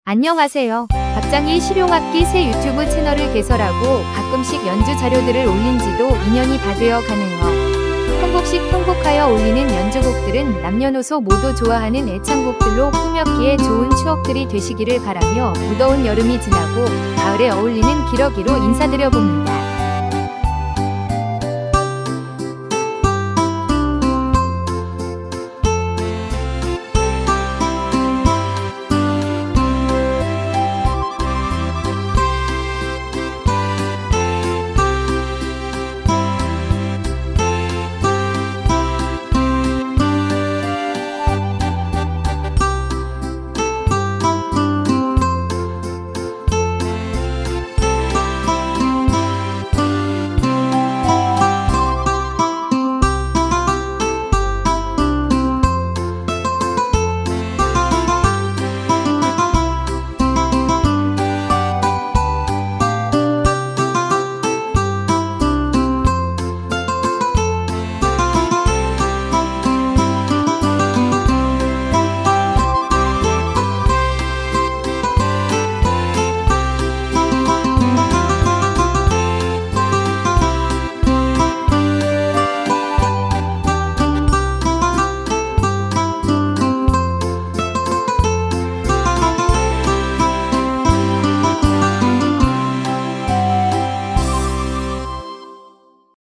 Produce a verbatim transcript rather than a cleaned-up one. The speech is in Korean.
안녕하세요. 박장희 실용악기 새 유튜브 채널을 개설하고 가끔씩 연주 자료들을 올린 지도 이 년이 다 되어 가네요. 편곡식 편곡하여 올리는 연주곡들은 남녀노소 모두 좋아하는 애창곡들로 꾸몄기에 좋은 추억들이 되시기를 바라며 무더운 여름이 지나고 가을에 어울리는 기러기로 인사드려봅니다.